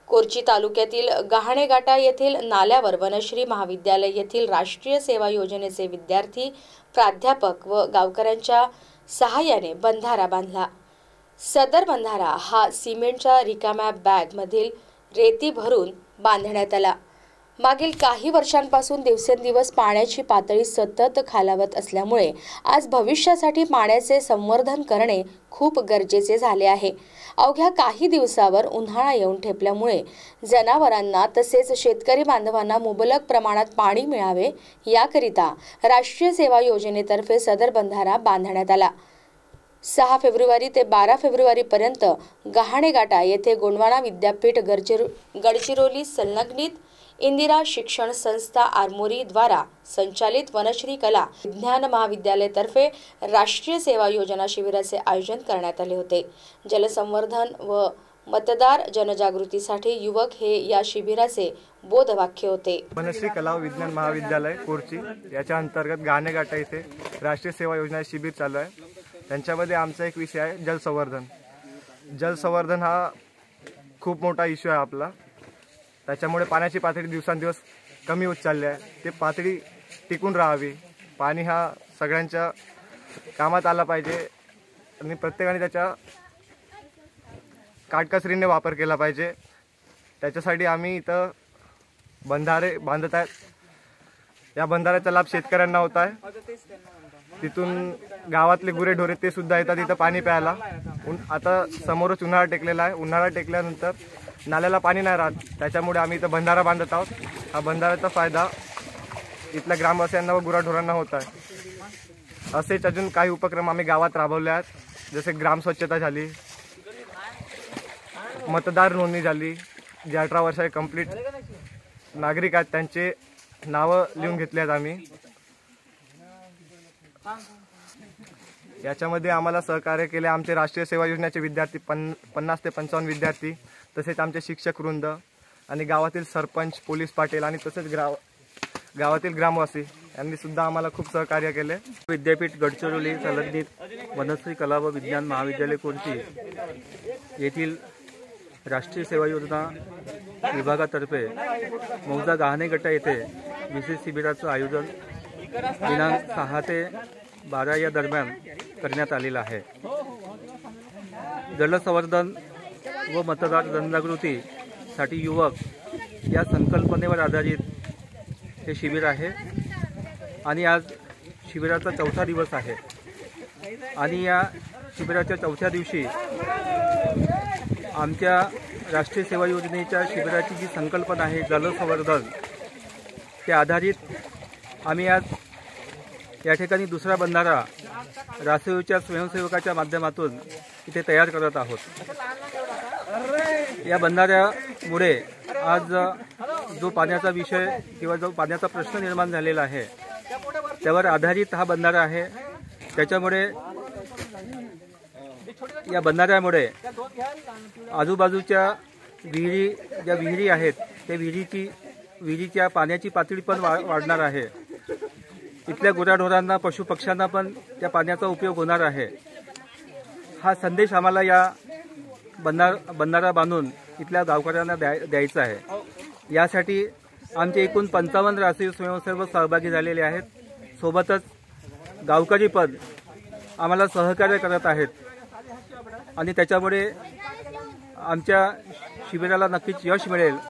कोरची तालुक्यातील गहाणेगाटा येथील नाल्यावर वनश्री महाविद्यालय येथील राष्ट्रीय सेवा योजनेचे विद्यार्थी, प्राध्यापक व गावकऱ्यांच्या सहाय्याने बंधारा बांधला। सदर बंधारा हा सिमेंटच्या रिकाम्या बॅगमधील रेती भरून बांधण्यात आला। मागील काही वर्षांपासून दिवसेंदिवस पाण्याची पातळी सतत खालावत असल्यामुळे आज भविष्यासाठी पाण्याचे संवर्धन करणे खूप गरजेचे झाले आहे। अवघ्या काही दिवसावर उन्हाळा येऊन ठेपल्यामुळे जनावरांना तसेच शेतकरी बांधवांना मुबलक प्रमाणात पाणी मिळावे याकरिता राष्ट्रीय सेवा योजनेतर्फे सदर बंधारा बांधण्यात आला। 6 फेब्रुवारी ते 12 फेब्रुवारी पर्यंत गहाणेगाटा येथे गोंडवाना विद्यापीठ गडचिरोली संलग्नित इंदिरा शिक्षण संस्था आरमोरी द्वारा संचालित वनश्री कला विज्ञान महाविद्यालयातर्फे राष्ट्रीय सेवा योजना शिबिराचे आयोजन करण्यात आले होते। जलसंवर्धन व मतदार जनजागृतीसाठी युवक हे या शिबिराचे बोधवाक्य होते। वनश्री कला विज्ञान महाविद्यालय कोरची याच्या अंतर्गत गहाणेगाटा येथे राष्ट्रीय सेवा योजना शिबिर चालू आहे। त्यांच्यामध्ये आमचा एक विषय आहे जलसंवर्धन। जलसंवर्धन हा खूप मोठा इश्यू आहे आपला। त्याच्यामुळे पाण्याची पातळी दिवसांदिवस कमी होत चालली आहे। ते पातळी टिकून राहावी, पाणी हा सगळ्यांच्या कामात आला पाहिजे आणि प्रत्येकाने त्याचा काटकसरीने वापर केला पाहिजे। त्याच्यासाठी आम्ही इथं बंधारे बांधत आहेत। या बंधाऱ्याचा लाभ शेतकऱ्यांना होत आहे। तिथून गावातले गुरेढोरे ते सुद्धा येतात इथं पाणी प्यायला। आता समोरच उन्हाळा टेकलेला आहे। उन्हाळा टेकल्यानंतर नाल्याला पाणी नाही राहत, त्याच्यामुळे आम्ही इथं बंधारा बांधत आहोत। हा बंधाऱ्याचा फायदा इथल्या ग्रामवासियांना व गुराढोरांना होत आहे। असेच अजून काही उपक्रम आम्ही गावात राबवले आहेत, जसे ग्राम स्वच्छता झाली, मतदार नोंदणी झाली। जे 18 वर्षाचे कंप्लीट नागरिक आहेत त्यांचे नावं लिहून घेतले आहेत आम्ही। याच्यामध्ये आम्हाला सहकार्य केले आमचे राष्ट्रीय सेवा योजनेचे विद्यार्थी 50 ते 55 विद्यार्थी, तसेच आमचे शिक्षक वृंद आणि गावातील सरपंच, पोलीस पाटील आणि तसेच गावातील ग्रामवासी यांनी सुद्धा आम्हाला खूप सहकार्य केले। विद्यापीठ गडचिरोली संलग्नित वनश्री कला व विज्ञान महाविद्यालय कोरची येथील राष्ट्रीय सेवा योजना विभागातर्फे मौजा गहाणेगाटा येथे विशेष शिबिराचं आयोजन दिनांक 6 ते 12 या दरम्यान करण्यात आलेलं आहे। जलसंवर्धन व मतदार जनजागृतीसाठी युवक या संकल्पनेवर आधारित हे शिबिर आहे आणि आज शिबिराचा 4था दिवस आहे। आणि या शिबिराच्या 4थ्या दिवशी आमच्या राष्ट्रीय सेवा योजनेच्या शिबिराची जी संकल्पना आहे जलसंवर्धन, त्या आधारित आम्ही आज या ठिकाणी दुसरा बंधारा राष्ट्रीय स्वयंसेवकाच्या माध्यमातून इथे तयार करत आहोत। या बंधाऱ्यामुळे आज जो पाण्याचा विषय किंवा जो पाण्याचा प्रश्न निर्माण झालेला आहे त्यावर आधारित हा बंधारा आहे। त्याच्यामुळे या बंधाऱ्यामुळे आजूबाजूच्या ज्या विहिरी आहेत त्या विहिरीच्या पाण्याची पातळी पण वाढणार आहे। इथल्या गुराढोरांना, पशुपक्ष्यांना पण त्या पाण्याचा उपयोग होणार आहे। हा संदेश आम्हाला या बंधारा बांधून इथल्या गावकऱ्यांना द्यायचा आहे। यासाठी आमचे एकूण 55 राष्ट्रीय स्वयंसेवक सहभागी झालेले आहेत। सोबतच गावकरी पण आम्हाला सहकार्य करत आहेत आणि त्याच्यामुळे आमच्या शिबिराला नक्कीच यश मिळेल।